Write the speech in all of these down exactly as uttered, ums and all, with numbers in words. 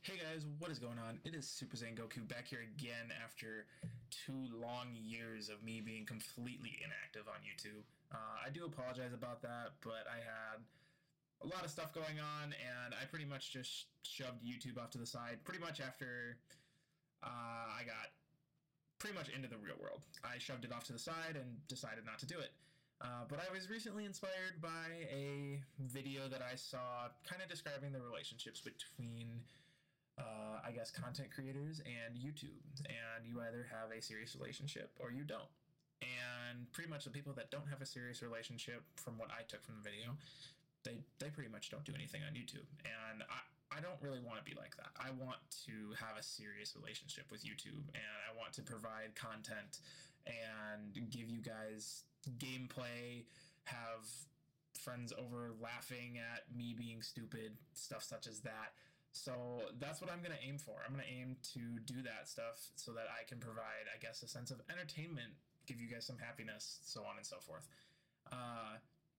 Hey guys, what is going on? It is Super Saiyan Goku back here again after two long years of me being completely inactive on YouTube. Uh, I do apologize about that, but I had a lot of stuff going on and I pretty much just shoved YouTube off to the side pretty much after uh, I got pretty much into the real world. I shoved it off to the side and decided not to do it. Uh, but I was recently inspired by a video that I saw kind of describing the relationships between uh, I guess, content creators and YouTube. And you either have a serious relationship or you don't. And pretty much the people that don't have a serious relationship, from what I took from the video, they, they pretty much don't do anything on YouTube. And I, I don't really want to be like that. I want to have a serious relationship with YouTube, and I want to provide content and give you guys gameplay, have friends over laughing at me being stupid, stuff such as that. So that's what I'm going to aim for. I'm going to aim to do that stuff so that I can provide, I guess, a sense of entertainment, give you guys some happiness, so on and so forth. Uh,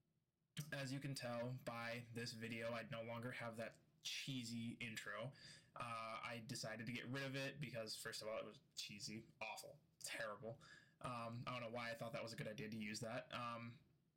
as you can tell by this video, I no longer have that cheesy intro. Uh, I decided to get rid of it because, first of all, it was cheesy, awful, terrible. Um, I don't know why I thought that was a good idea to use that. Um,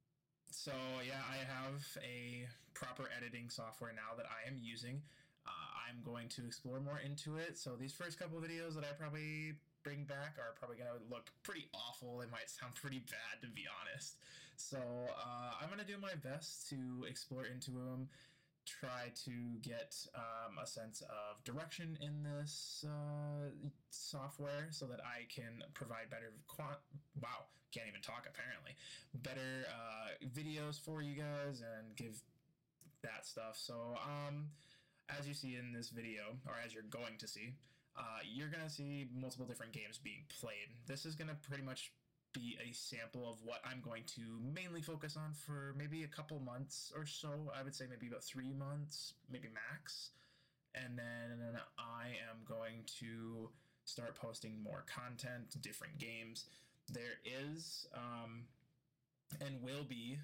so yeah, I have a proper editing software now that I am using. Uh, I'm going to explore more into it. So these first couple of videos that I probably bring back are probably going to look pretty awful. They might sound pretty bad, to be honest. So uh, I'm going to do my best to explore into them, try to get um, a sense of direction in this uh, software so that I can provide better quant- wow, can't even talk apparently, better uh, videos for you guys and give that stuff. So um, as you see in this video, or as you're going to see, uh, you're going to see multiple different games being played. This is going to pretty much be a sample of what I'm going to mainly focus on for maybe a couple months or so. I would say maybe about three months, maybe max. And then I am going to start posting more content, different games. There is um, and will be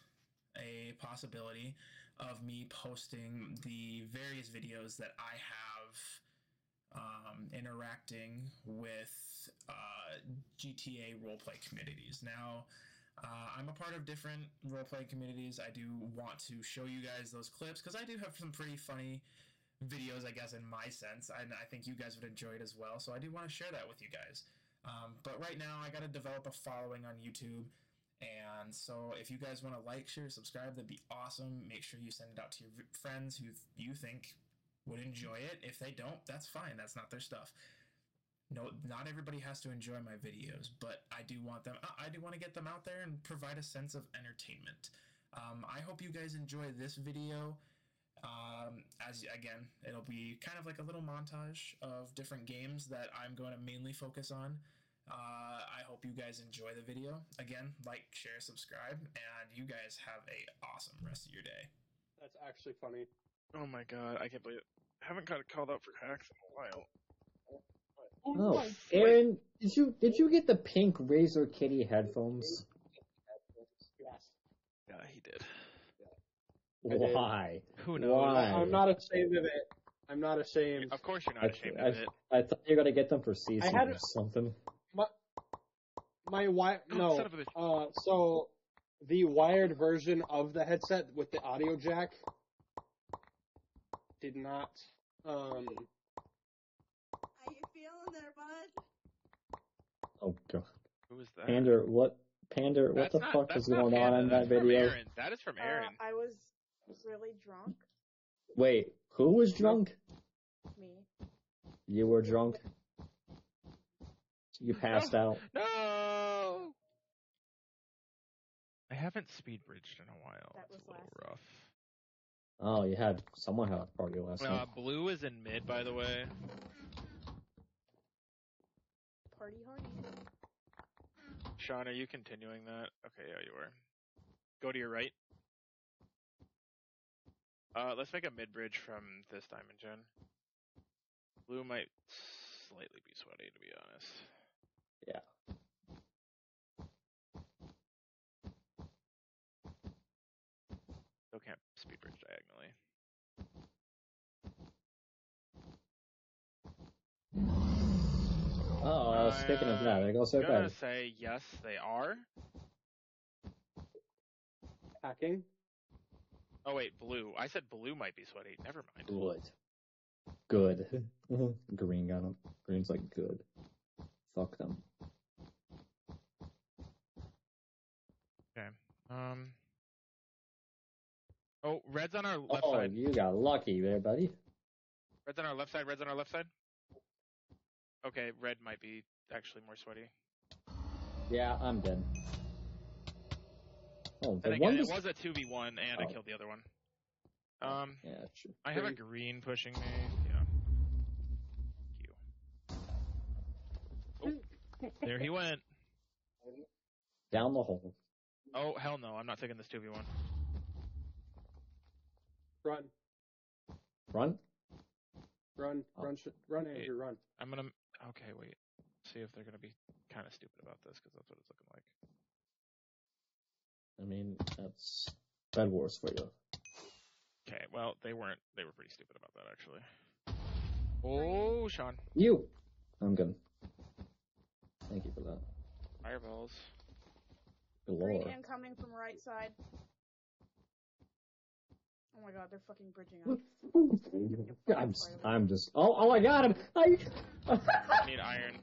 a possibility of me posting the various videos that I have um, interacting with uh, G T A roleplay communities. Now, uh, I'm a part of different roleplay communities. I do want to show you guys those clips because I do have some pretty funny videos, I guess, in my sense, and I think you guys would enjoy it as well. So I do want to share that with you guys. Um, but right now, I got to develop a following on YouTube. And so if you guys want to like, share, subscribe, that'd be awesome. Make sure you send it out to your friends who you think would enjoy it. If they don't, that's fine. That's not their stuff. No, not everybody has to enjoy my videos, but I do want them, I do want to get them out there and provide a sense of entertainment. Um, I hope you guys enjoy this video. Um, as again, it'll be kind of like a little montage of different games that I'm going to mainly focus on. Uh, I hope you guys enjoy the video. Again, like, share, subscribe, and you guys have a awesome rest of your day. That's actually funny. Oh my god, I can't believe it. I haven't got called out for hacks in a while. Oh, Aaron, did you did you get the pink Razor Kitty headphones? Yes. Yeah, he did. Why? Who knows? Why? I'm not ashamed of it. I'm not ashamed. Of course you're I, not ashamed I, of it. I thought you were gonna get them for season had- or something. My, my wi- Oh, no. son of a bitch. Uh, so the wired version of the headset with the audio jack did not. Um, How you feeling there, bud? Oh god, Who was that? Pander, what Pander? What That's the not, fuck that's is not going on Hannah, in that's that from video? Aaron. That is from Aaron. Uh, I was really drunk. Wait, who was drunk? Me. You were drunk. You passed out. No! I haven't speed bridged in a while. That It's was a little last rough. Oh, you had someone had a party last Uh, night. Blue is in mid, by the way. Party hardy. Sean, are you continuing that? Okay, yeah, you are. Go to your right. Uh, let's make a mid bridge from this diamond gen. Blue might slightly be sweaty, to be honest. Yeah. Still can't speed bridge diagonally. Speaking of that, there goes I'm our gonna bed. say yes, they are. Hacking. Oh wait, blue. I said blue might be sweaty. Never mind. Good. Good. Green got him. Green's like, good. Fuck them. Okay. Um. Oh, red's on our left Oh, side. you got lucky there, buddy. Red's on our left side. Red's on our left side. Okay, red might be actually more sweaty. Yeah, I'm dead. Oh, the And one again, was... it was a two v one, and I Oh. killed the other one. Um, Yeah, sure. I have a Green. green pushing me. Yeah. Q. Oh, there he went. Down the hole. Oh, hell no. I'm not taking this two v one. Run. Run? Run. Oh. Run. Sh- run, Wait. Andrew. Run. I'm gonna. Okay, wait. See if they're gonna be kind of stupid about this, because that's what it's looking like. I mean, that's Bed Wars for you. Okay, well, they weren't. They were pretty stupid about that, actually. Oh, Sean. You! I'm good. Thank you for that. Fireballs. Green Galore. incoming from right side. Oh my god, they're fucking bridging up. I'm just, I'm just, oh, oh, I got him! I, I need iron.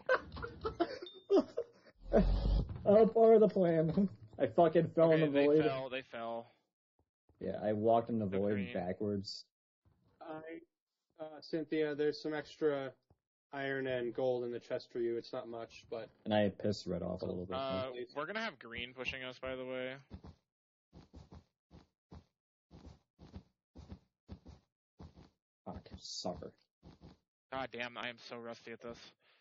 oh, part of the plan. I fucking fell Okay, in the they void. fell. They fell. Yeah, I walked in the The void green. backwards. I, uh, Cynthia, there's some extra iron and gold in the chest for you. It's not much, but And I pissed Red off a little bit. Uh, we're gonna have green pushing us, by the way. Fuck, sucker. God damn, I am so rusty at this.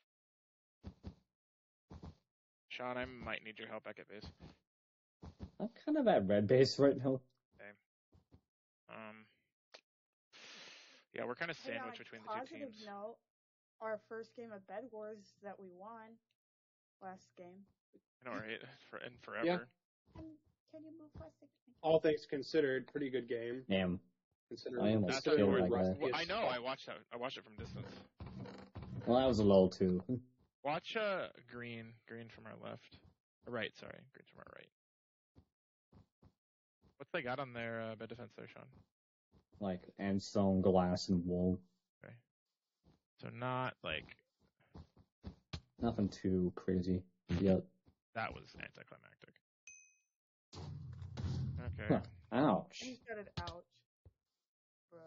Sean, I might need your help back at base. I'm kind of at red base right now. Um, yeah, we're kind of Hey, on sandwiched a between the two positive teams. note, our first game of Bed Wars that we won last game. I know, right? For, and forever. Yeah. Can, can you move for a second? all things considered, pretty good game. Damn. Considering I almost That's killed we're that guy. rusty Well, as I know. fuck. I watched that. I watched it from distance. Well, that was a lull too. Watch uh green, green from our left, or right. Sorry, green from our right. What's they got on their uh, bed defense there, Sean? Like, and stone, glass, and wool. So not like Nothing too crazy. Yep. that was anticlimactic. Okay. Huh. Ouch. He said it, ouch. Bruh.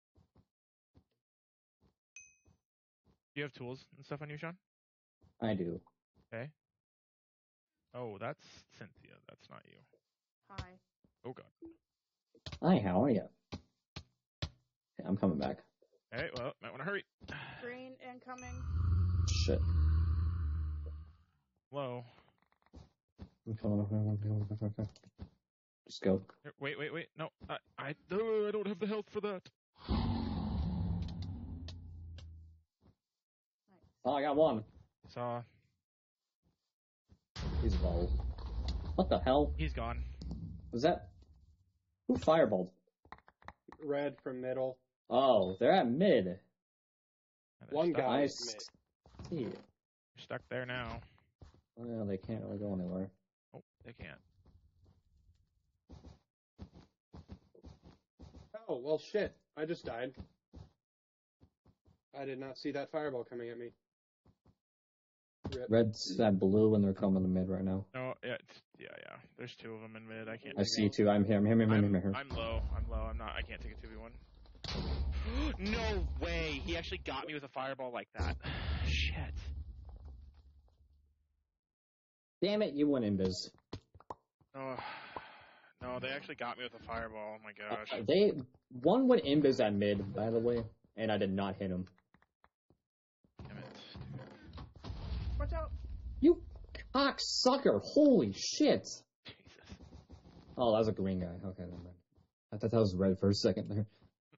Do you have tools and stuff on you, Sean? I do. Okay. Oh, that's Cynthia. That's not you. Hi. Oh god. Hi, how are you? Okay, I'm coming back. Hey, well, might want to hurry. Green incoming. Shit. Whoa. I'm coming. I'm coming, I'm coming, I'm coming, I'm coming. Just go. Here, Wait, wait, wait. No, I, I, oh, I don't have the health for that. Oh, I got one. Saw. He's low. What the hell? He's gone. Was that? Who fireballed? Red from middle. Oh, they're at mid. And they're One stuck. guy I is mid. see. They're stuck there now. Well, they can't really go anywhere. Oh, they can't. Oh, well, shit. I just died. I did not see that fireball coming at me. Rip. Red's at blue and they're coming to mid right now. No, yeah, it's, yeah, yeah. There's two of them in mid. I can't. I take see it. two. I'm here. I'm here. I'm here. I'm I'm, here. I'm low. I'm low. I'm not. I can't take a two v one. No way! He actually got me with a fireball like that. Shit. Damn it! You went in biz. Oh, no, they actually got me with a fireball. Oh my gosh. Uh, they one went in biz at mid, by the way, and I did not hit him. Damn it. Watch out. You cocksucker! Holy shit! Jesus. Oh, that was a green guy. Okay, never mind. I thought that was red for a second there.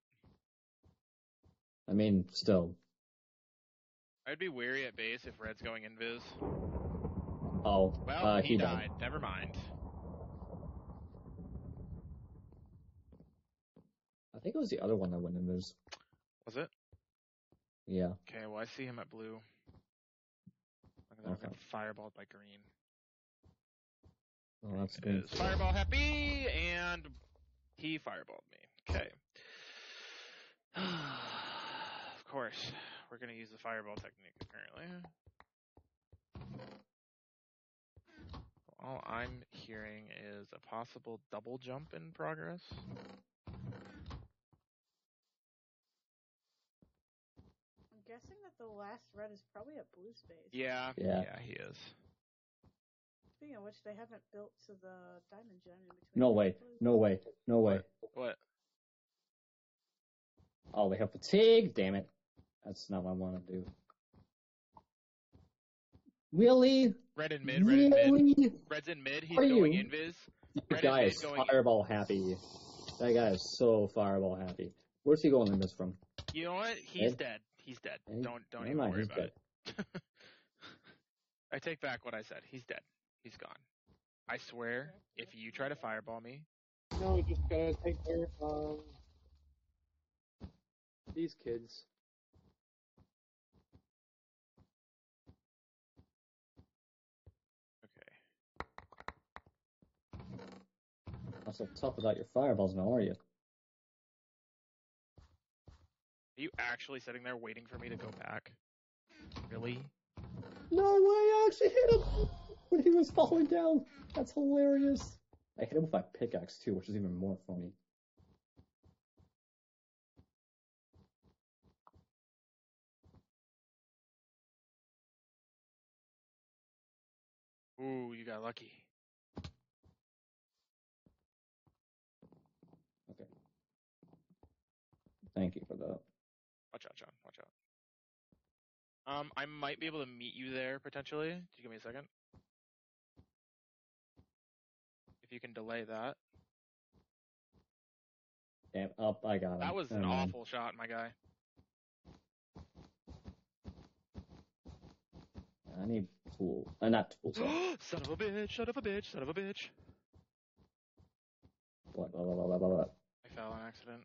I mean, still. I'd be wary at base if Red's going invis. Oh, Well, uh, he, he died. died. Never mind. I think it was the other one that went in biz. Was it? Yeah. Okay, well, I see him at blue. I'm And then Okay. got fireballed by green. Well, that's It good. is fireball happy, and he fireballed me. Okay. Of course, we're gonna use the fireball technique apparently. All I'm hearing is a possible double jump in progress. I'm guessing that the last red is probably at blue space. Yeah, Yeah. yeah, he is. Speaking of which, they haven't built to the diamond gem in between. No way. blue. No way. No way. What? Oh, they have fatigue. Damn it. That's not what I want to do. Really? Red in mid, red in mid. Really? Red's in mid, he's Are going you? invis. That Red guy in is mid going. fireball happy. That guy is so fireball happy. Where's he going in this from? You know what? He's Ed? dead. He's dead. Ed? Don't don't Never even mind, worry he's about it. I take back what I said. He's dead. He's gone. I swear, if you try to fireball me, No, we just gotta take care of these kids. okay. Not so tough without your fireballs now, are you? Are you actually sitting there waiting for me to go back? Really? No way, I actually hit him when he was falling down. That's hilarious. I hit him with my pickaxe too, which is even more funny. Ooh, you got lucky. Okay. Thank you for that. Watch out, John. Watch out. Um, I might be able to meet you there potentially. Could you give me a second? If you can delay that. Damn, up, I got him. That was an Never mind. awful shot, my guy. I need tools. Uh, not tools. sorry. Son of a bitch, son of a bitch, son of a bitch. What, blah, blah, blah, blah, blah, blah. I fell on accident.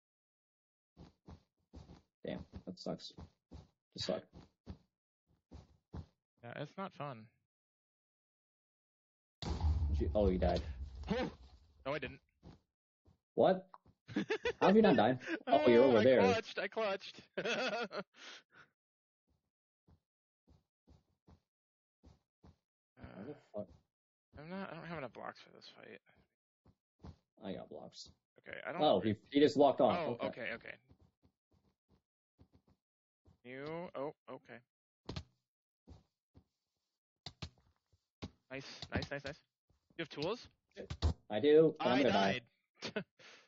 Damn, that sucks. Just suck. Yeah, it's not fun. Did you- oh, you died. No, I didn't. What? How have you not died? Oh, you're over I there. clutched, I clutched. How the fuck? I'm not. I don't have enough blocks for this fight. I got blocks. Okay, I don't. Oh, he, he just walked off. Oh, okay. okay, okay. You. Oh, okay. Nice, nice, nice, nice. You have tools? I do. but I'm I gonna die. died.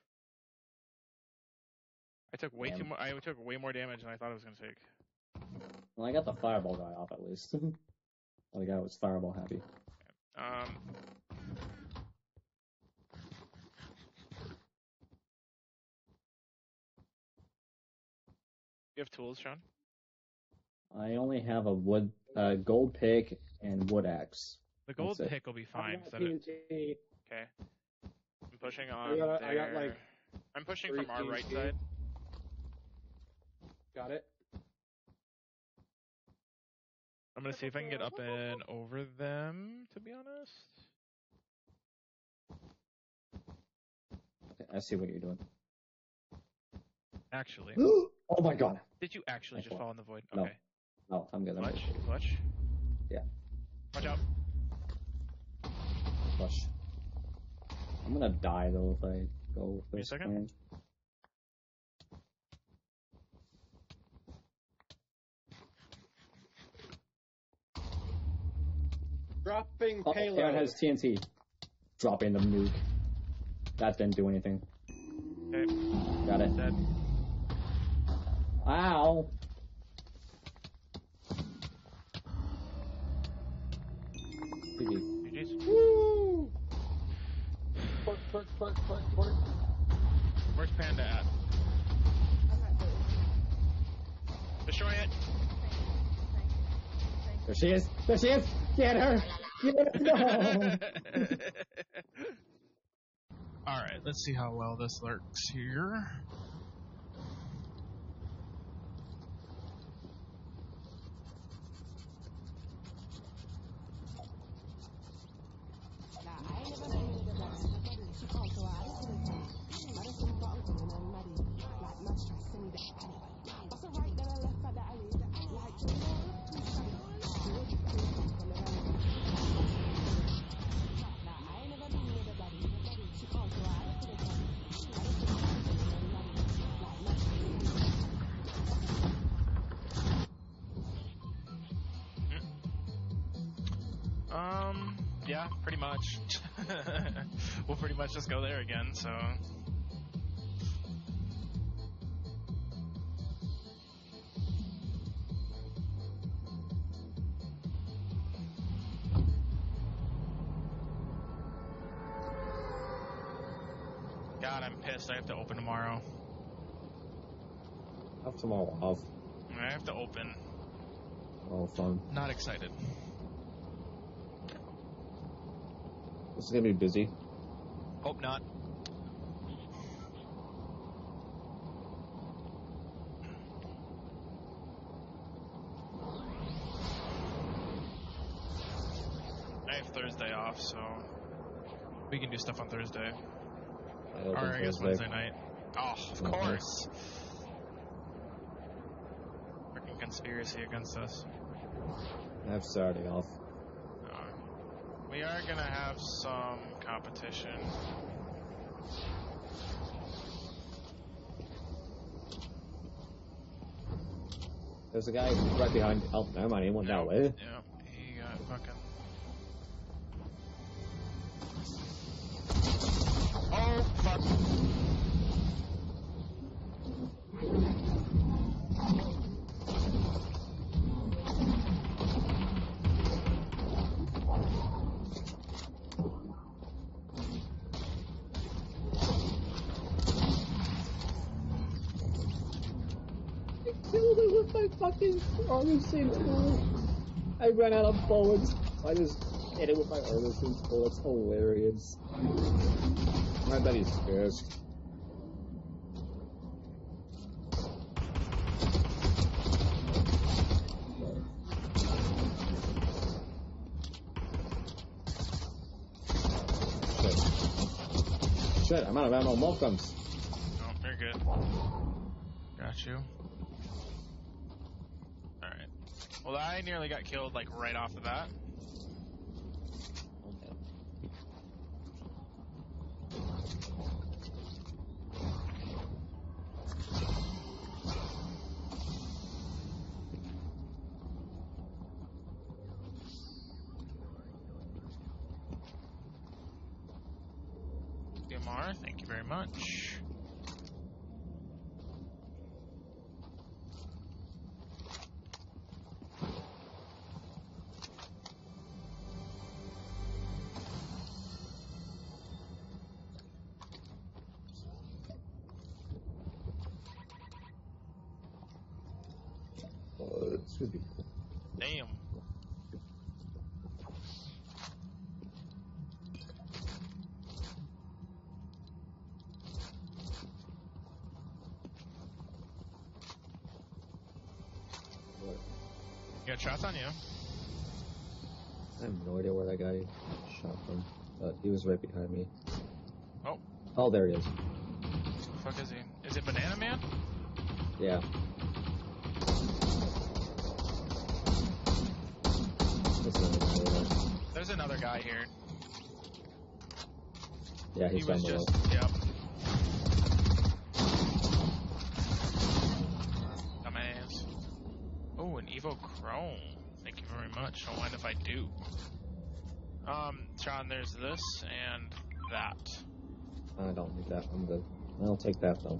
I took way Damn. too. Mo- I took way more damage than I thought I was gonna take. Well, I got the fireball guy off at least. Oh, the guy was fireball happy. Um. You have tools, Sean? I only have a wood, uh, gold pick and wood axe. The gold That's it. pick will be I fine. got So that it- T N T. okay. I'm pushing I on got, there. I got like I'm pushing three from our right T N T. side. Got it. I'm gonna see if I can get up and over them. To be honest. Okay, I see what you're doing. Actually, Oh my god. did you actually I just fell. fall in the void? No. Okay. Oh, I'm good. I'm Clutch, good. clutch. Yeah. Watch out. Flush. I'm gonna die though if I go with Wait a this. second. plan. Dropping Oh, payload. Aaron has T N T. Dropping the nuke. That didn't do anything. Okay. Got it. Dead. Ow. G G. G G's. Woo! Port, port, port, port, port. Where's Panda at? I'm not good. Destroy it. There she is. There she is. Get her. Get her. No. Alright, let's see how well this lurks here. Yeah, pretty much. We'll pretty much just go there again, so... God, I'm pissed. I have to open tomorrow. I have tomorrow off. I have to open. All fun. Not excited. This is gonna be busy. Hope not. I have Thursday off, so we can do stuff on Thursday. I open Or I guess Thursday. Wednesday night. Oh, of Mhm. course. Freaking conspiracy against us. I have Saturday off. Uh, we are gonna have some competition. There's a guy right behind. Oh, never mind. He went that way. Yep, he got fucking. Oh, fuck. I killed it with my fucking Armisen tool. I ran out of bullets. I just hit it with my Armisen tool. It's hilarious. I bet he's pissed. Shit. Shit, I'm out of ammo. More comes. Oh, you're good. Got you. Alright. Well, I nearly got killed, like, right off the bat. D M R, thank you very much. Oh, this would be cool. Damn. You got shots on you. I have no idea where that guy shot from, but he was right behind me. Oh. Oh, there he is. The fuck is he? Is it Banana Man? Yeah. That's not a guy there. There's another guy here. Yeah, he's he down was below. just, yep. Dumbass. Oh, an Evo Chrome. Thank you very much. Don't mind if I do. Um, Sean, there's this and that. I don't need that. I'm good. I'll take that though.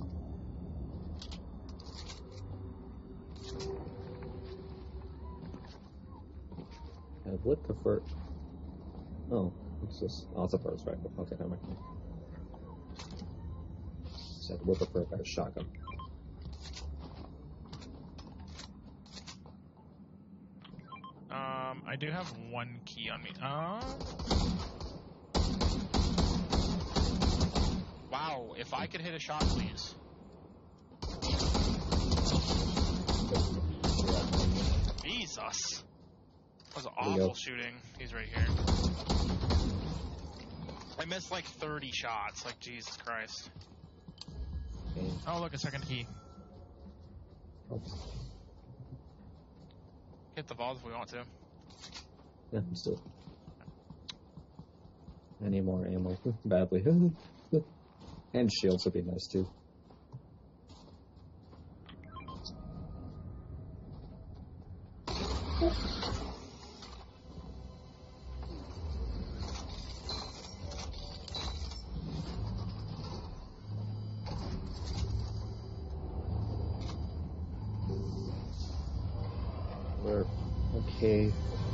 I would prefer. Oh, it's just. Oh, it's a first, right? Okay, never mind. Said would prefer a better shotgun. Um, I do have one key on me. Uh. Wow, if I could hit a shot, please. Jesus. That was There you go. awful shooting. He's right here. I missed like thirty shots. Like, Jesus Christ. Okay. Oh, look, a second key. Oops. Hit the vault if we want to. Yeah, I'm still. I need more ammo badly. And shields would be nice too. Okay.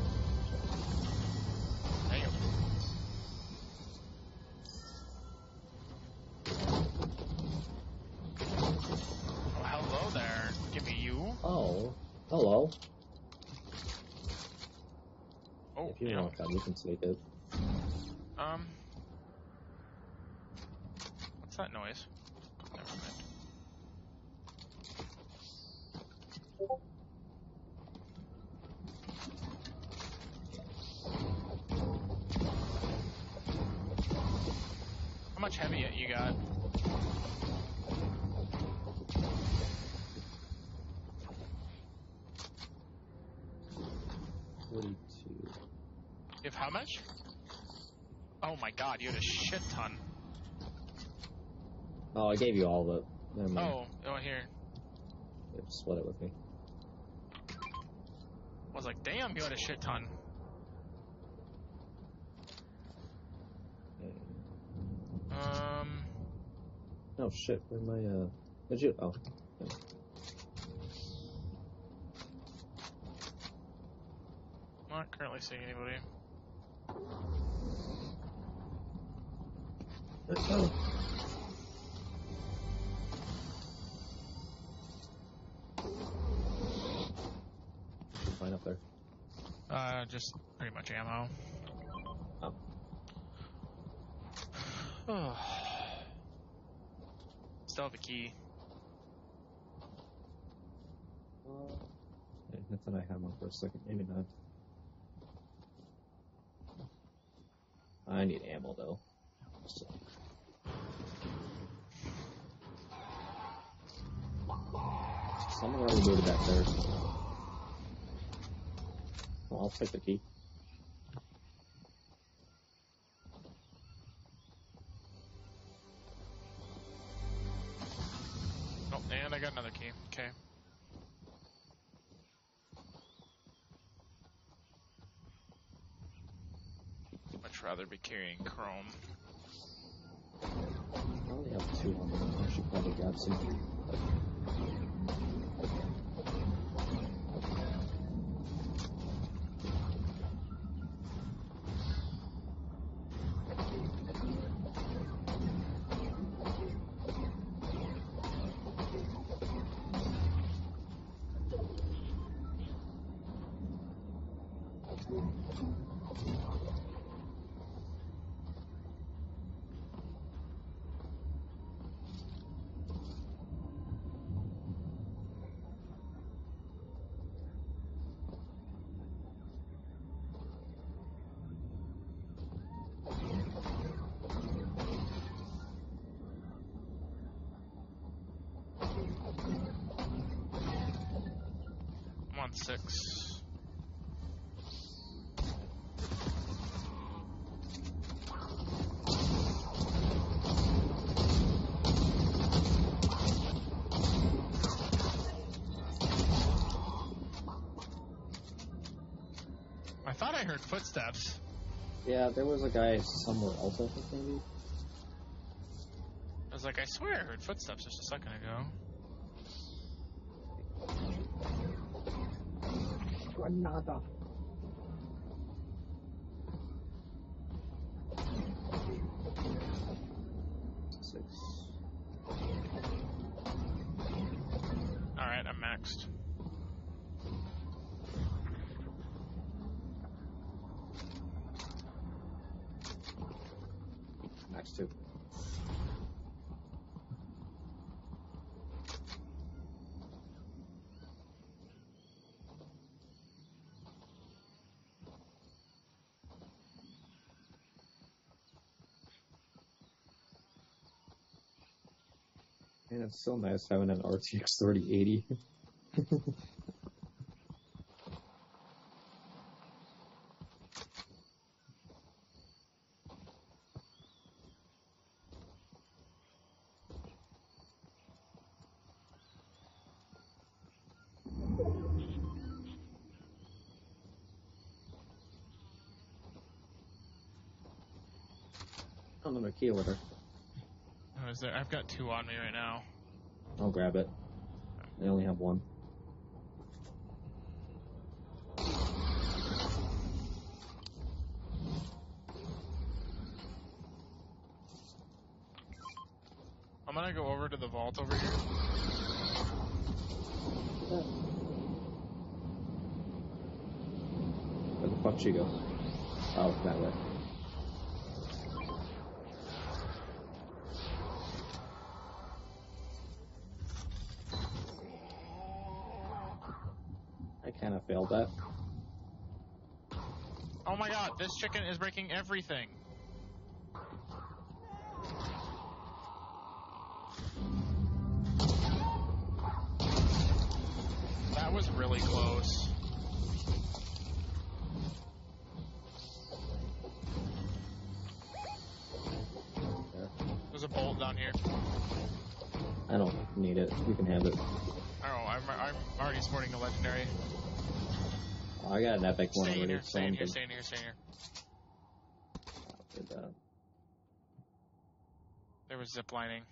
Damn. Oh, hello there. Give me you. Oh, hello. Oh, If you yeah. want that, you can take it. Um. What's that noise? Never mind. How much heavy you got? forty-two. You have how much? Oh my god, you had a shit ton. Oh, I gave you all of it. Never mind. Oh, oh here. Yeah, just split it with me. I was like, damn, you had a shit ton. Okay. Um, Oh shit, where'd my, uh... Where'd you... Oh. Okay. not currently seeing anybody. Fine up there. Uh, just pretty much ammo. Oh. Still have a key. Okay, I thought I had one for a second. Maybe not. I need ammo though. So. Someone already moved it back there. Well, I'll take the key. Oh, and I got another key. Okay. Much rather be carrying chrome. I only have two on me. I should probably grab some. I'm on six. I thought I heard footsteps. Yeah, there was a guy somewhere else, I think, maybe. I was like, I swear I heard footsteps just a second ago. Granada. Six. Alright, I'm maxed. Max two. Man, it's so nice having an R T X thirty eighty. Another key over there. Oh, is there? I've got two on me right now. I'll grab it. I only have one. I'm gonna go over to the vault over here. Where the fuck she go? Oh, that way. I kind of failed that. Oh my god, this chicken is breaking everything. That was really close. There's a bolt down here. I don't need it. You can have it. Oh, I'm, I'm already sporting a legendary. Oh, I got an epic one Stay in already. here, stay in here, so stay in here, stay in here. I'm good. Uh, There was zip lining.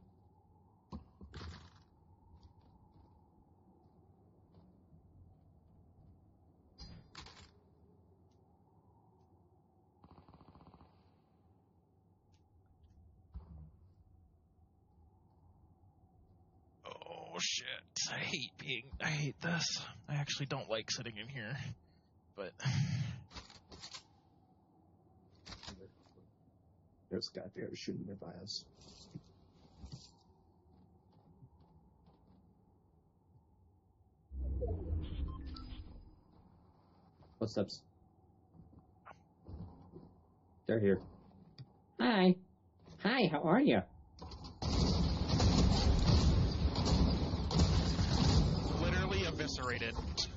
Oh shit. I hate being, I hate this. I actually don't like sitting in here. But There's a guy there shooting nearby us. Footsteps. They're here. Hi. Hi, how are you? literally eviscerated.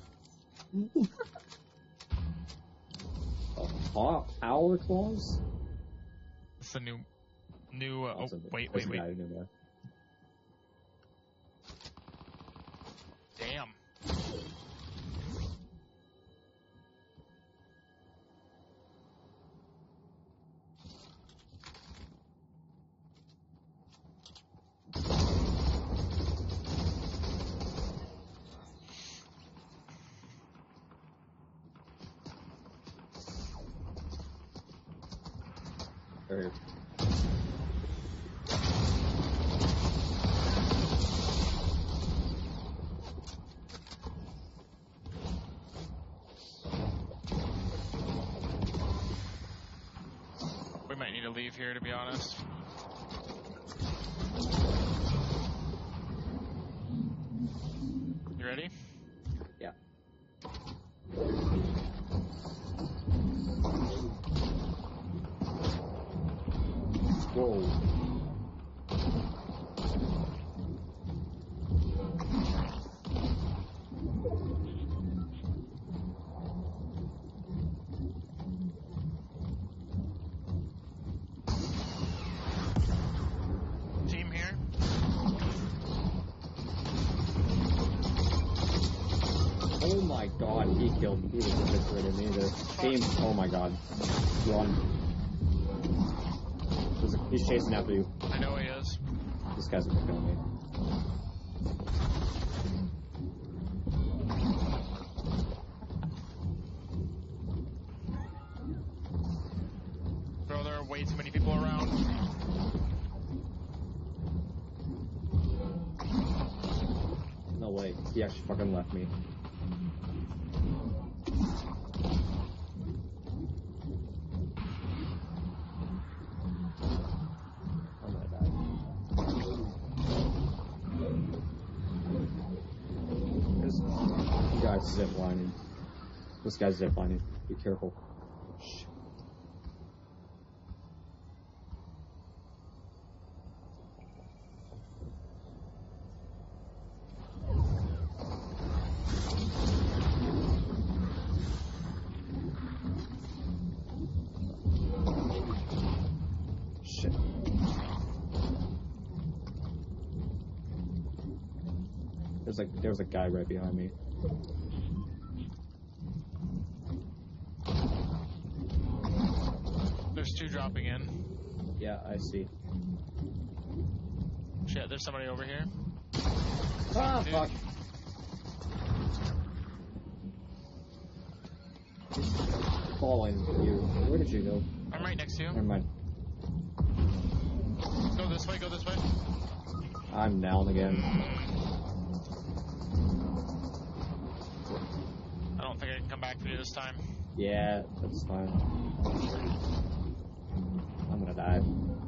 Oh, power claws? It's the new, new, uh, oh, That's a- wait, that's wait, a wait. guy who knew that. Damn. They're here. We might need to leave here, to be honest. You ready? Yeah. Whoa. Team here. Oh my god, he killed me. He was eviscerated me either. Team, oh my god. Run. There's a, he's chasing after you. I know he is. This guy's gonna kill me. Bro, there are way too many people around. No way, he actually fucking left me. I'm gonna die. This guy's ziplining. This guy's ziplining. Be careful. Shit. Shit. There's like there was a guy right behind me. There's two dropping in. Yeah, I see. Shit, there's somebody over here. Ah, Dude. fuck. Falling. You. Where did you go? I'm right next to you. Never mind. Go this way, go this way. I'm down again. I don't think I can come back for you this time. Yeah, that's fine. I'm gonna die.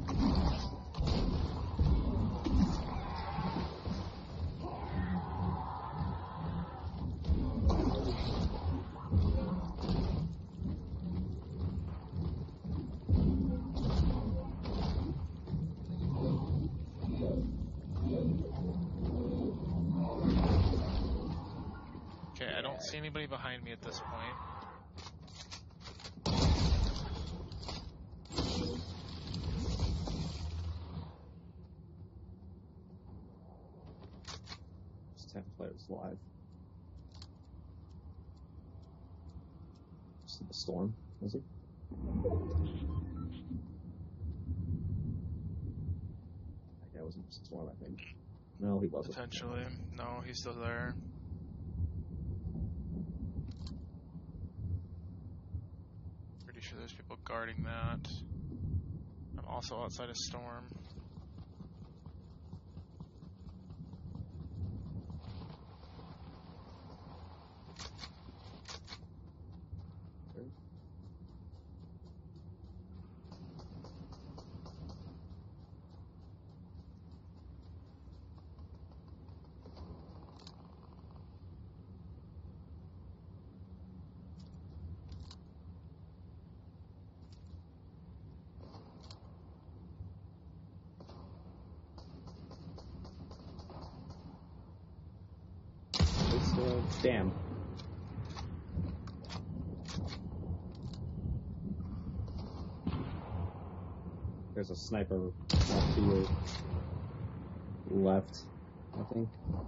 Okay, I don't see anybody behind me at this point. Just ten players live. Just the storm, was it? That guy wasn't just storm, I think. No, he wasn't. Potentially. No, he's still there. Pretty sure there's people guarding that. I'm also outside of storm. It's, uh, damn. There's a sniper off to your left, I think.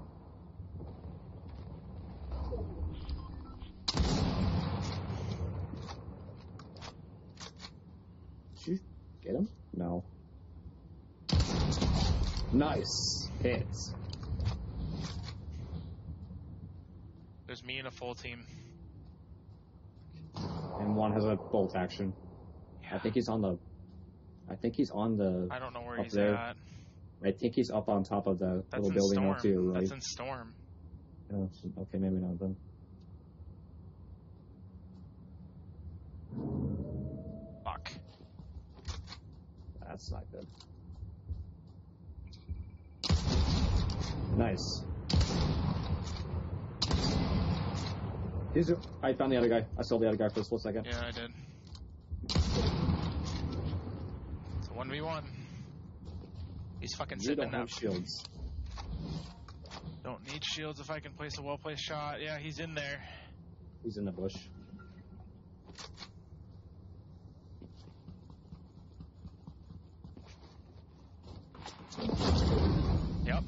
Did you get him? No. Nice hits. There's me and a full team. And one has a bolt action. I think he's on the. I think he's on the. I don't know where up he's there. at. I think he's up on top of the That's little in building storm. off to your right. That's in storm. Oh, okay, maybe not then. Fuck. That's not good. Nice. Here's your, I found the other guy. I saw the other guy for a split second. Yeah, I did. It's a one v one. He's fucking You sitting don't in that. have shields. Don't need shields if I can place a well-placed shot. Yeah, he's in there. He's in the bush. Yep.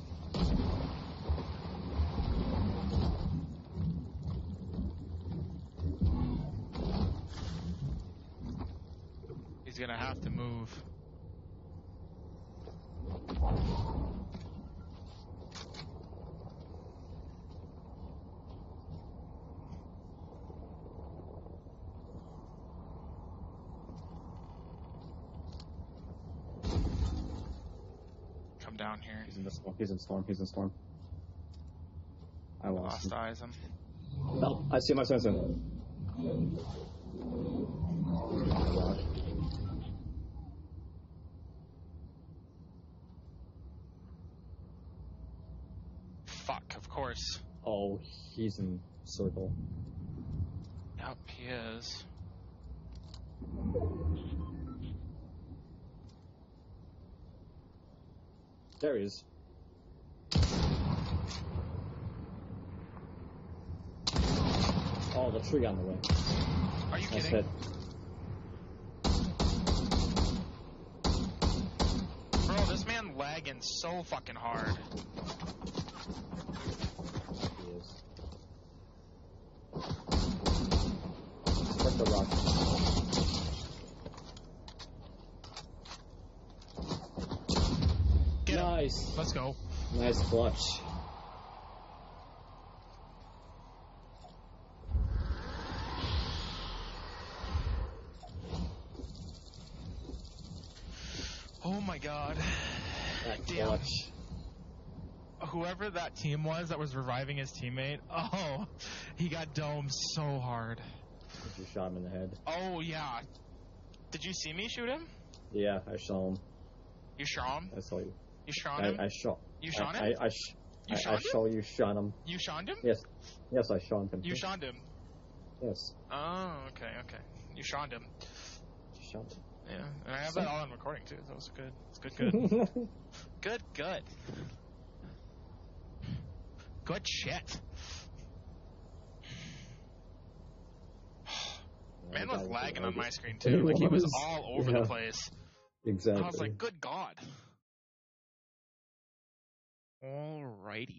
He's gonna have to move. Come down here. He's in the storm. He's in storm. He's in storm. I lost Lost him. eyes him. Oh, I see my sensor. Fuck, of course. Oh, he's in circle. Yep, he is. There he is. Oh, the tree on the way. Are you Nice kidding? hit. Bro, this man lagging so fucking hard. He is. Check the rock. Get him. Nice. Let's go. Nice clutch. Oh my god. That Damn. clutch. whoever that team was that was reviving his teammate, oh, he got domed so hard. Did you shot him in the head? Oh, yeah. Did you see me shoot him? Yeah, I saw him. You shot him? I saw you. You shot him? I, I shot. You shot I, him? I, I, sh- you I, shot I him? saw you shot him. You shot him? Yes. Yes, I shot him. You shot him? Yes. Oh, okay, okay. You shot him. Shot him. Yeah, and I have that all on recording too. That was good. It's good, good. good, good. Good shit. Man was lagging on my screen too. Like he was all over yeah. the place. Exactly. I was like, good God. Alrighty.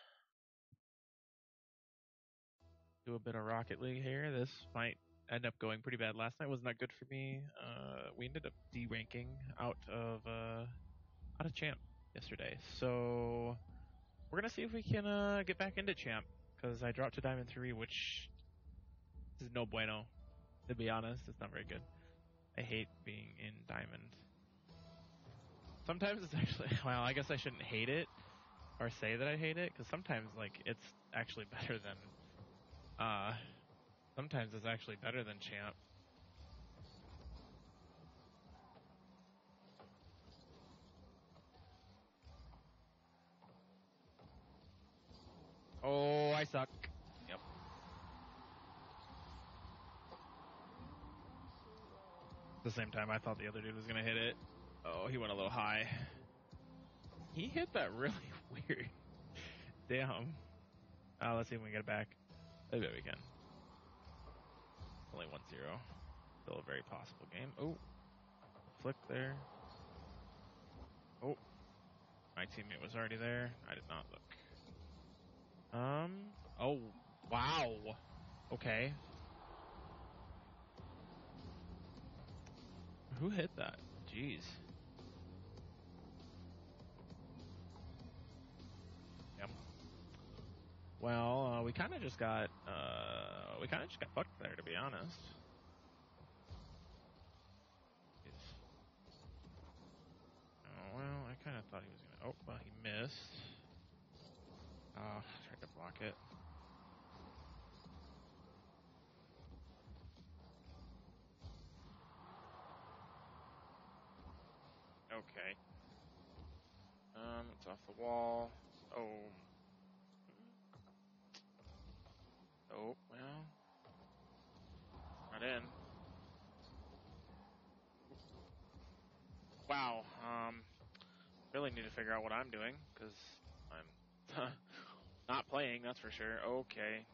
Do a bit of Rocket League here. This might end up going pretty bad. Last night was not good for me. Uh, we ended up de-ranking out of uh, out of champ yesterday. So we're gonna see if we can uh, get back into champ because I dropped to Diamond three, which is no bueno. To be honest, it's not very good. I hate being in Diamond. Sometimes it's actually well, I guess I shouldn't hate it or say that I hate it because sometimes like it's actually better than. Uh, sometimes it's actually better than champ. Oh, I suck. Yep. At the same time, I thought the other dude was gonna hit it. Oh, he went a little high. He hit that really weird. Damn. Uh, let's see if we can get it back. I bet we can. Only one zero. Still a very possible game. Oh. Flick there. Oh. My teammate was already there. I did not look. Um. Oh. Wow. Okay. Who hit that? Jeez. Yep. Well, uh, we kind of just got, uh, we kind of just got fucked there, to be honest. Jeez. Oh, well, I kind of thought he was gonna, oh, well, he missed. Oh, tried to block it. Okay. Um, it's off the wall. Oh. Oh, well. Not in. Wow. Um, really need to figure out what I'm doing, because I'm not playing, that's for sure. Okay.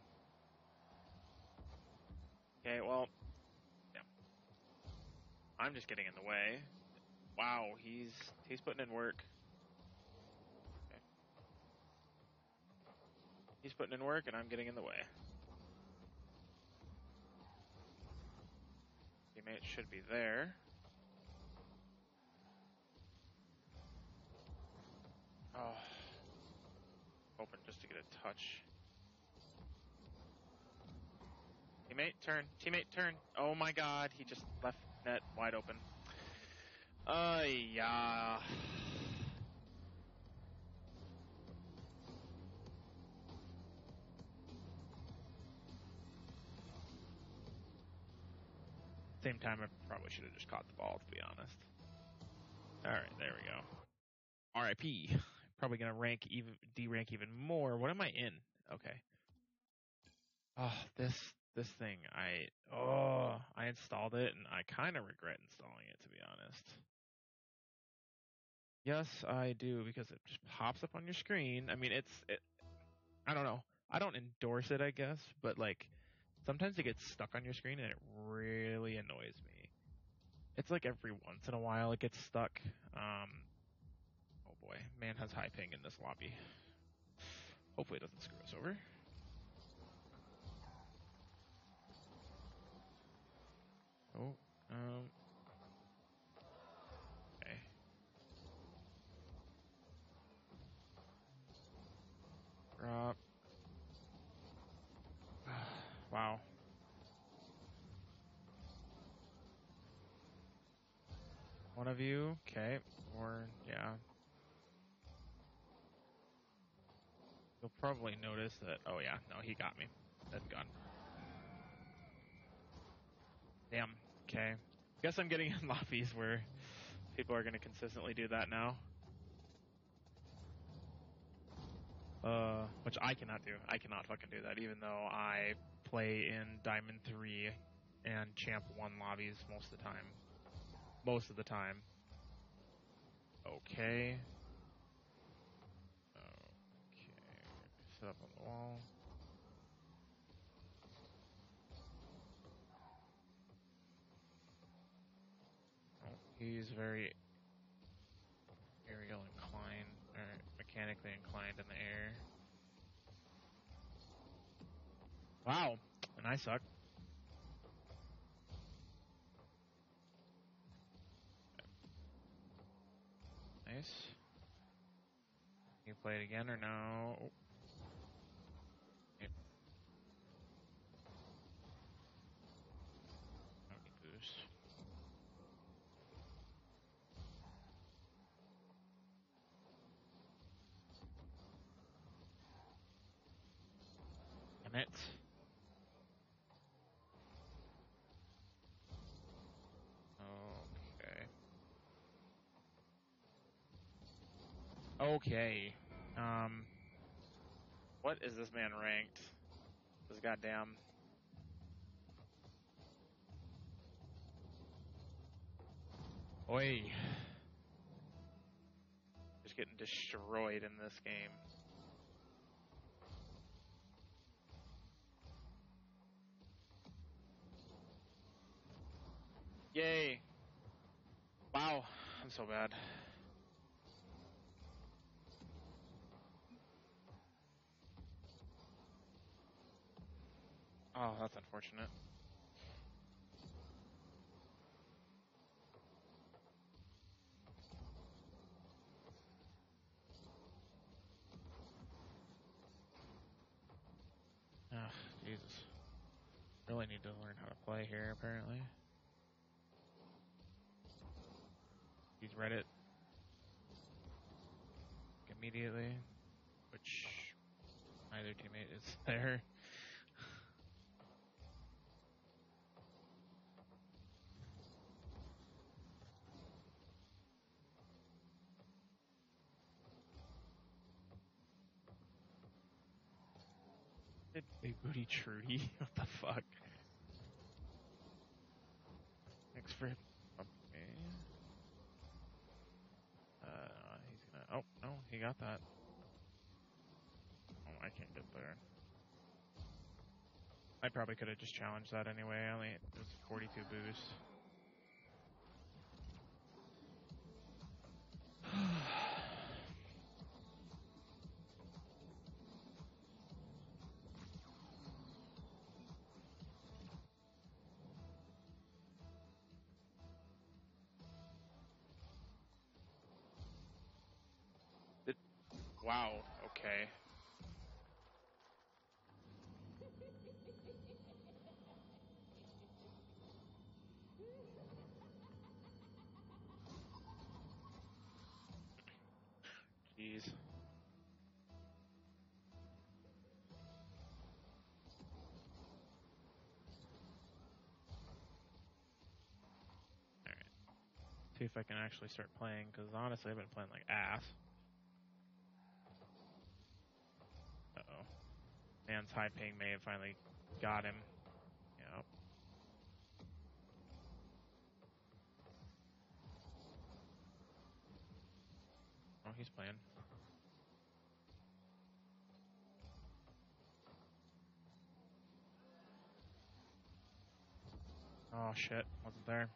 Okay, well, yeah. I'm just getting in the way. Wow, he's he's putting in work. Okay. He's putting in work, and I'm getting in the way. Teammate should be there. Oh. Hoping just to get a touch. Teammate, turn. Teammate, turn. Oh my god, he just left net wide open. Uh, yeah. Same time, I probably should have just caught the ball, to be honest. Alright, there we go. R I P. Probably gonna rank even, D-rank even more. What am I in? Okay. Oh, this, this thing, I, oh, I installed it, and I kind of regret installing it, to be honest. Yes, I do, because it just pops up on your screen. I mean, it's, it, I don't know. I don't endorse it, I guess, but like, sometimes it gets stuck on your screen and it really annoys me. It's like every once in a while it gets stuck. Um, oh boy, man has high ping in this lobby. Hopefully it doesn't screw us over. Oh, um, okay. Drop. Wow. One of you, okay, or, yeah. probably noticed that. Oh yeah, no, he got me. Dead gun. Damn. Okay. Guess I'm getting in lobbies where people are gonna consistently do that now. Uh, which I cannot do. I cannot fucking do that, even though I play in Diamond three and Champ one lobbies most of the time. Most of the time. Okay. Okay. Set up on the wall. Oh, he's very aerial inclined, or mechanically inclined in the air. Wow, and I suck. Nice. Can you play it again or no? Yep. Don't need boost. Damn it. Okay. Okay. Um. What is this man ranked? This goddamn. Oi. Just getting destroyed in this game. Yay. Wow. I'm so bad. Oh, that's unfortunate. Ugh, Jesus. Really need to learn how to play here, apparently. He's read it immediately, which neither teammate is there. Big booty Trudy? What the fuck? Thanks for bumping me. Uh, he's gonna. Oh, no, he got that. Oh, I can't get there. I probably could have just challenged that anyway. I only. It was forty-two boost. It, wow, okay. Jeez. Alright. See if I can actually start playing, because honestly I've been playing like ass. Uh-oh. Man's high ping may have finally got him. Yep. Oh, he's playing. Oh shit, wasn't there.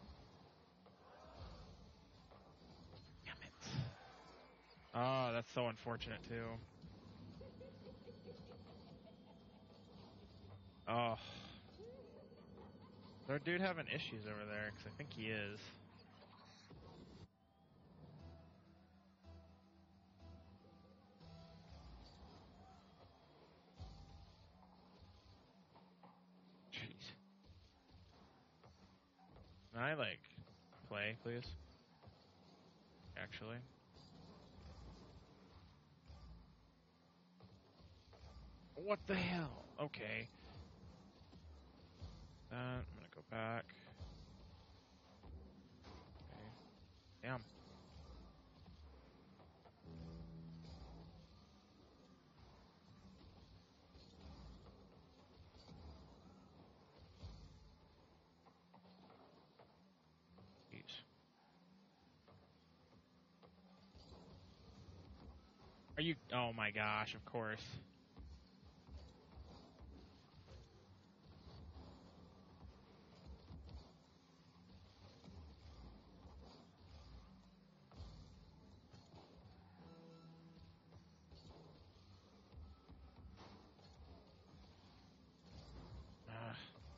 Damn it. Oh, that's so unfortunate too. Oh. Is our dude having issues over there? Because I think he is. Jeez. Can I, like, play, please? Actually. What the hell? Okay. Uh, I'm gonna go back. Okay. Damn. Jeez. Are you? Oh my gosh! Of course. Uh,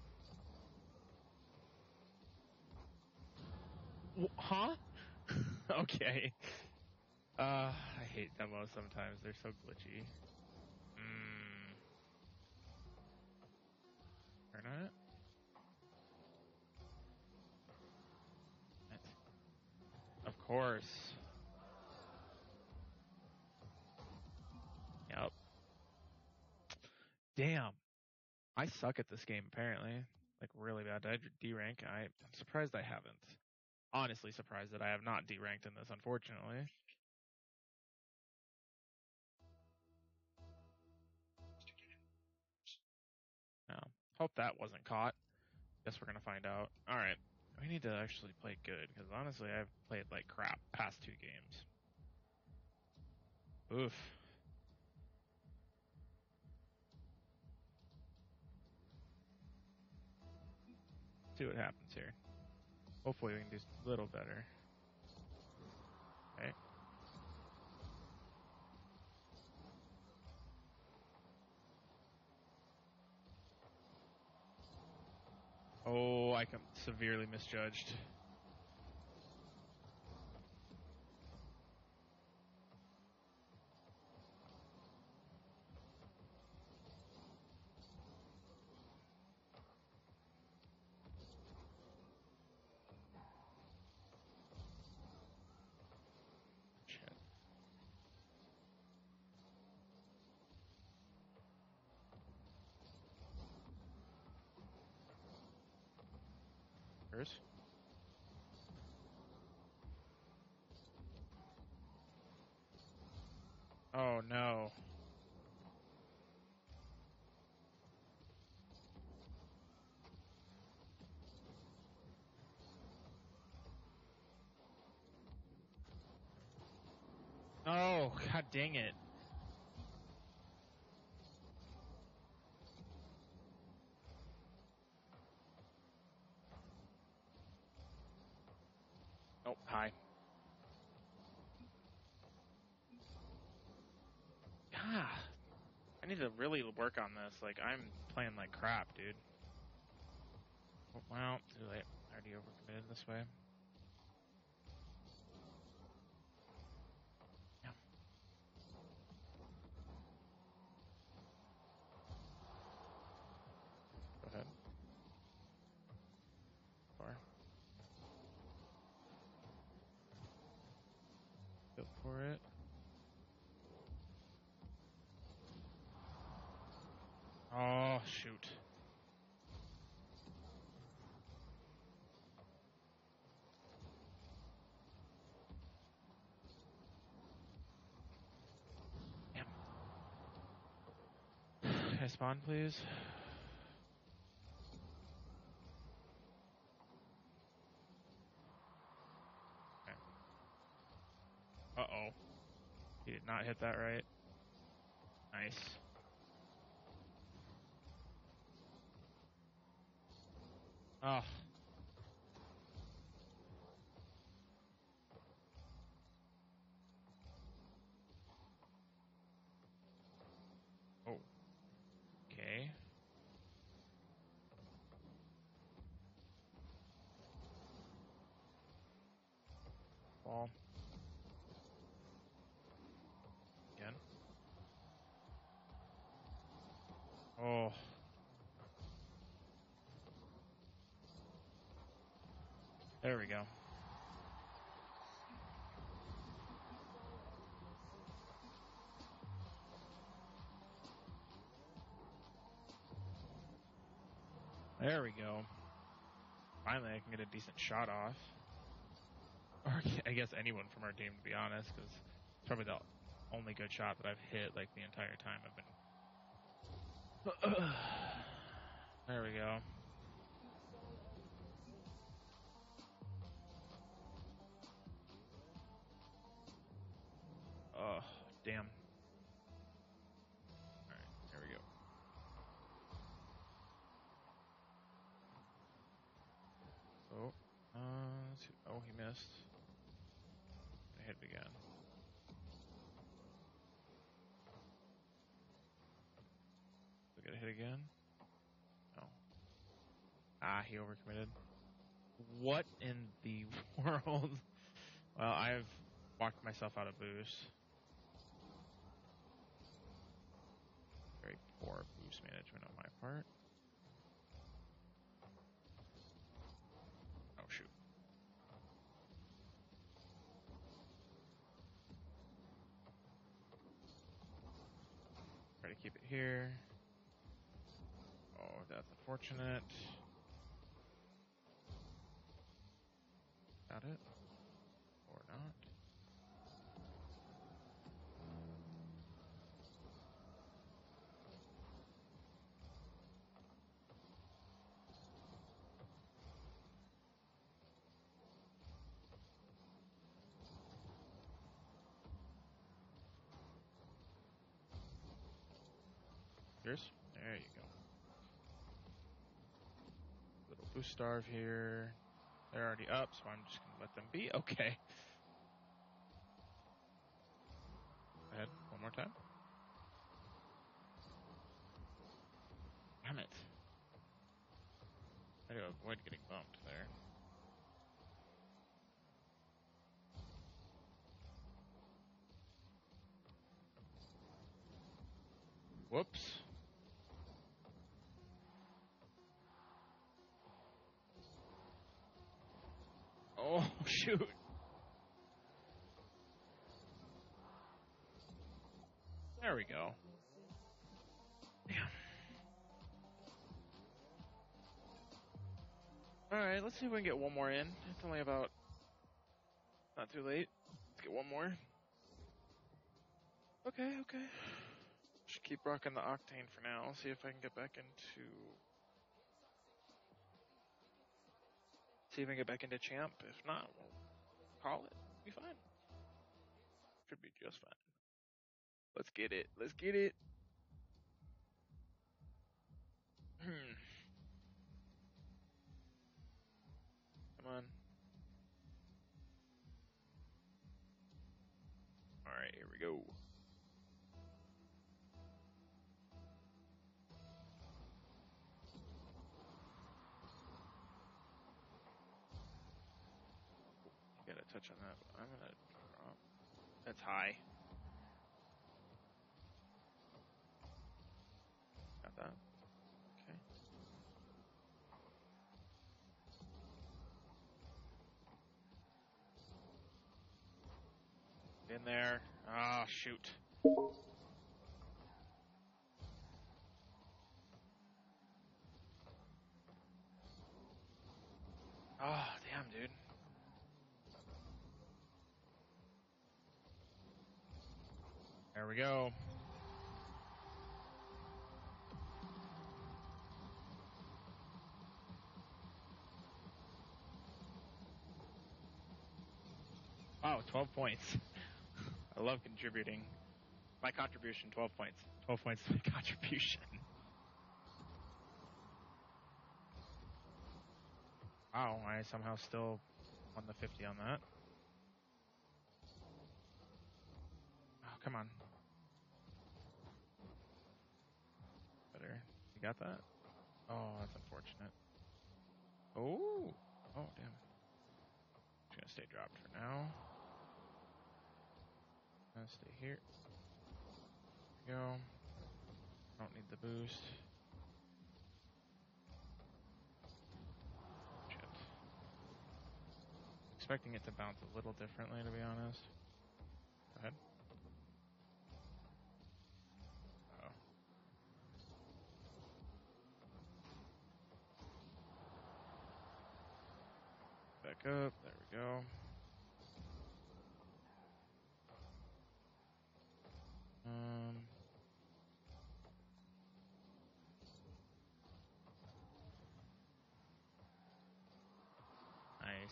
wh- huh? Okay. Uh, I hate demos sometimes. They're so glitchy. Mm. Turn on it. Of course. Yep. Damn. I suck at this game, apparently. Like, really bad. Did I D-rank? I, I'm surprised I haven't. Honestly surprised that I have not D-ranked in this, unfortunately. No. Hope that wasn't caught. Guess we're gonna find out. Alright. We need to actually play good, because honestly, I've played like crap past two games. Oof. See what happens here. Hopefully we can do a little better. Okay. Oh, I com- severely misjudged. Shit. Curse? Oh no. Oh, god dang it. Oh, hi. God. I need to really work on this. Like, I'm playing like crap, dude. Oh, well, too late. I already overcommitted this way. Yeah. Go ahead. Far. Go for it. Oh, shoot. Damn. Can I spawn, please? Okay. Uh-oh. He did not hit that right. Nice. Oh. Oh. Okay. Ball. Again. Oh. There we go. There we go. Finally, I can get a decent shot off. Or I guess anyone from our team, to be honest, because it's probably the only good shot that I've hit like the entire time I've been. There we go. Oh, damn. Alright, there we go. Oh, uh, let's see. Oh, he missed. I hit it again. Do I get a hit again? No. Ah, he overcommitted. What in the world? Well, I've walked myself out of boost. Very poor boost management on my part. Oh, shoot. Try to keep it here. Oh, that's unfortunate. Got it. Or not. Cheers. There you go. Little boost starve here. They're already up, so I'm just gonna let them be. Okay. Ahead. One more time. Damn it. I gotta avoid getting bumped there. Whoops. Oh, shoot. There we go. Damn. Alright, let's see if we can get one more in. It's only about... not too late. Let's get one more. Okay, okay. Should keep rocking the Octane for now. See if I can get back into... See if I can get back into Champ. If not, we'll call it. Be fine. Should be just fine. Let's get it. Let's get it. Hmm. Come on. Alright, here we go. You gotta touch on that. I'm gonna drop. That's high. Got that. Okay. In there. Ah, oh, shoot. Oh, damn, dude. There we go. Wow, twelve points. I love contributing. My contribution, twelve points. twelve points to my contribution. Wow, I somehow still won the fifty on that. Oh, come on. Better. You got that? Oh, that's unfortunate. Oh! Oh, damn. Just gonna stay dropped for now. Gonna stay here. There we go. Don't need the boost. Shit. Expecting it to bounce a little differently, to be honest. Go ahead. Oh. back up. There we go. Um. Nice.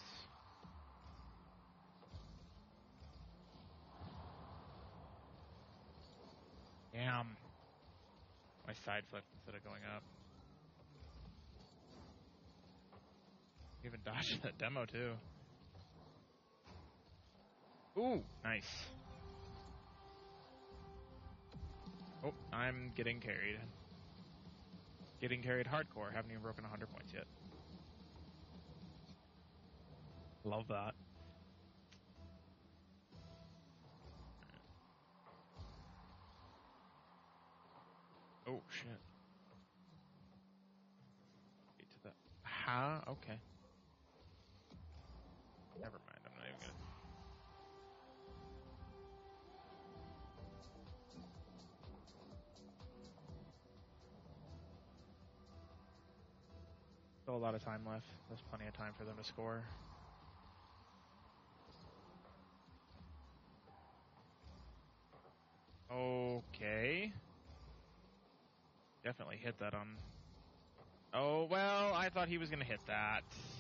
Damn. My side flipped instead of going up. Even dodged that demo too. Ooh, nice. Oh, I'm getting carried. Getting carried hardcore. Haven't even broken one hundred points yet. Love that. Oh, shit. Get to the... Huh? Okay. Never mind. I'm not even gonna... Still a lot of time left. There's plenty of time for them to score. Okay. Definitely hit that on... Oh, well, I thought he was going to hit that.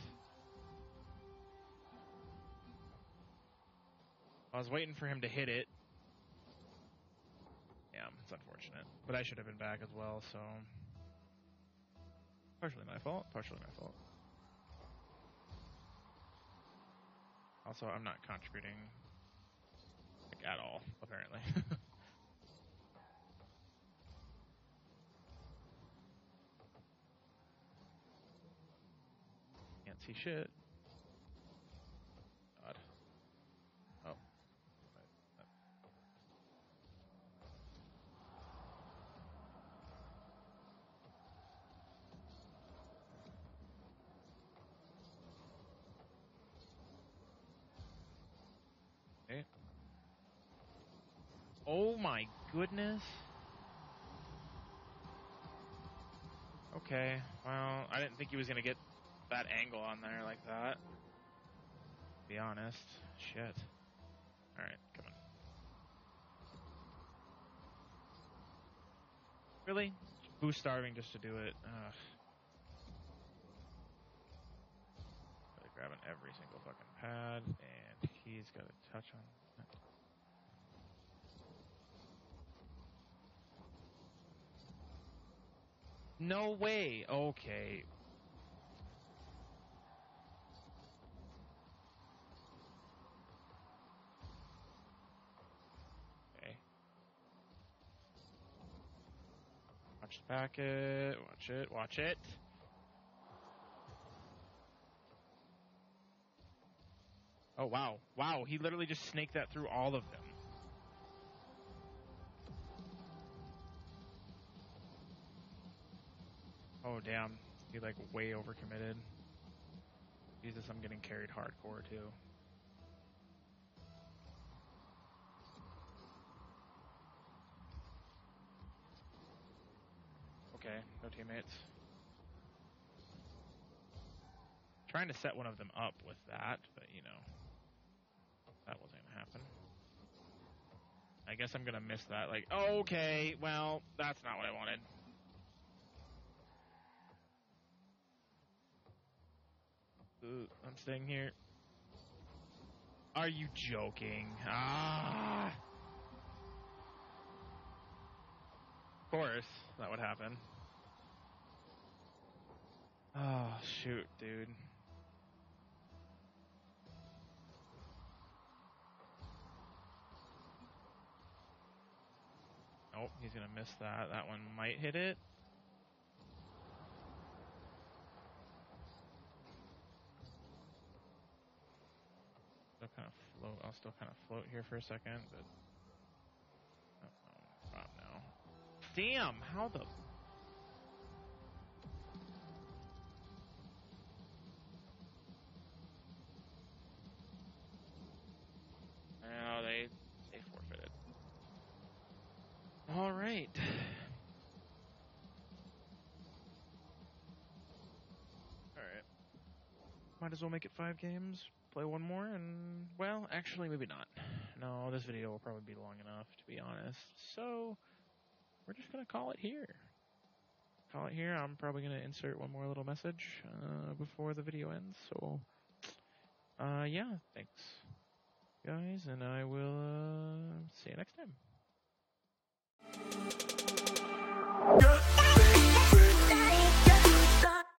I was waiting for him to hit it. Yeah, it's unfortunate. But I should have been back as well, so... Partially my fault, partially my fault. Also, I'm not contributing, like, at all, apparently. Can't see shit. God. Oh. Okay. Oh my goodness. Okay, well, I didn't think he was going to get that angle on there like that. To be honest. Shit. Alright, come on. Really? Who's starving just to do it? Ugh. Really grabbing every single fucking pad, and he's got a touch on that. No way! Okay. Okay. Watch the packet. Watch it. Watch it. Oh, wow. Wow, he literally just snaked that through all of them. Oh, damn. He, like, way overcommitted. Jesus, I'm getting carried hardcore, too. Okay, no teammates. Trying to set one of them up with that, but, you know, that wasn't going to happen. I guess I'm going to miss that. Like, okay, well, that's not what I wanted. Ooh, I'm staying here. Are you joking? Ah! Of course, that would happen. Oh, shoot, dude. Nope, he's gonna miss that. That one might hit it. Still kind of float. I'll still kind of float here for a second, but oh, oh, drop now. Damn! How the? No, they they forfeited. All right. All right. might as well make it five games, play one more, and, well, actually, maybe not. No, this video will probably be long enough, to be honest. So, we're just going to call it here. Call it here. I'm probably going to insert one more little message uh, before the video ends. So, uh, yeah, thanks, guys, and I will uh, see you next time.